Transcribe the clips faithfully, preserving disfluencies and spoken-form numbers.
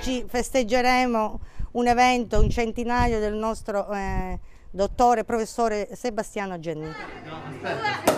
Oggi festeggeremo un evento, un centenario del nostro eh, dottore, professore Sebastiano Genni. No, aspetta.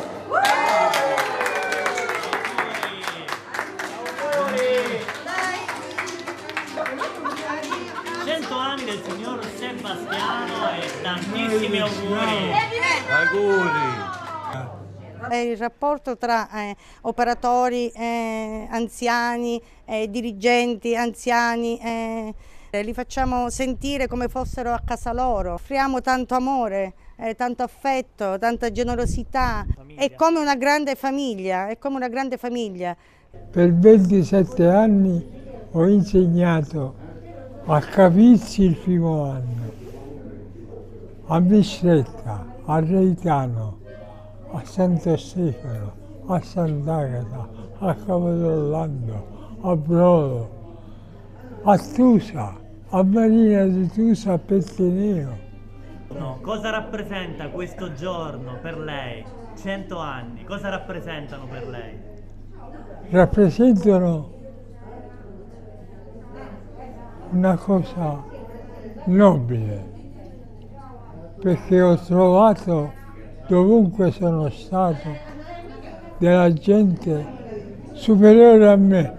cento anni del signor Sebastiano e tantissimi auguri. Auguri. È il rapporto tra eh, operatori, eh, anziani, eh, dirigenti, anziani, eh, li facciamo sentire come fossero a casa loro. Offriamo tanto amore, eh, tanto affetto, tanta generosità. Famiglia. È come una grande famiglia, è come una grande famiglia. Per ventisette anni ho insegnato a Capizzi il primo anno, a Mistretta, a Reitano, a Santo Stefano, a Sant'Agata, a Capodorlando, a Brodo, a Tusa, a Marina di Tusa, a Petteneo. No, cosa rappresenta questo giorno per lei? cento anni, cosa rappresentano per lei? Rappresentano una cosa nobile, perché ho trovato dovunque sono stato della gente superiore a me,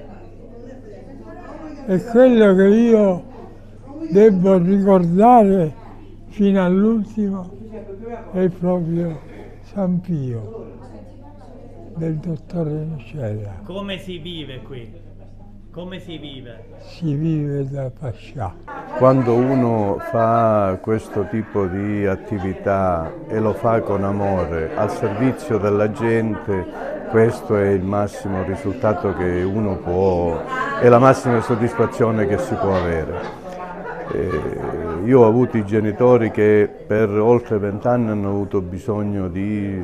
e quello che io devo ricordare fino all'ultimo è proprio San Pio del dottore Nucella. Come si vive qui? Come si vive? Si vive da pascià. Quando uno fa questo tipo di attività e lo fa con amore, al servizio della gente, questo è il massimo risultato che uno può, è la massima soddisfazione che si può avere. Eh, io ho avuto i genitori che per oltre vent'anni hanno avuto bisogno di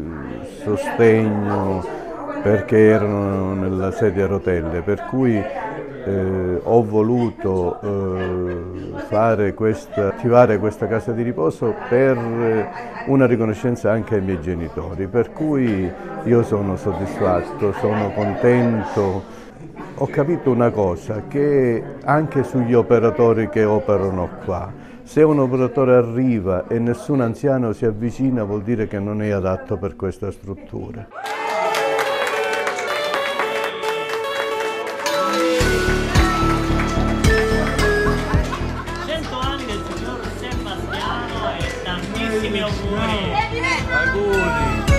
sostegno perché erano nella sedia a rotelle, per cui eh, ho voluto eh, fare questa, attivare questa casa di riposo per una riconoscenza anche ai miei genitori, per cui io sono soddisfatto, sono contento. Ho capito una cosa, che anche sugli operatori che operano qua, se un operatore arriva e nessun anziano si avvicina, vuol dire che non è adatto per questa struttura. cento anni del signor Sebastiano e tantissimi auguri. Auguri.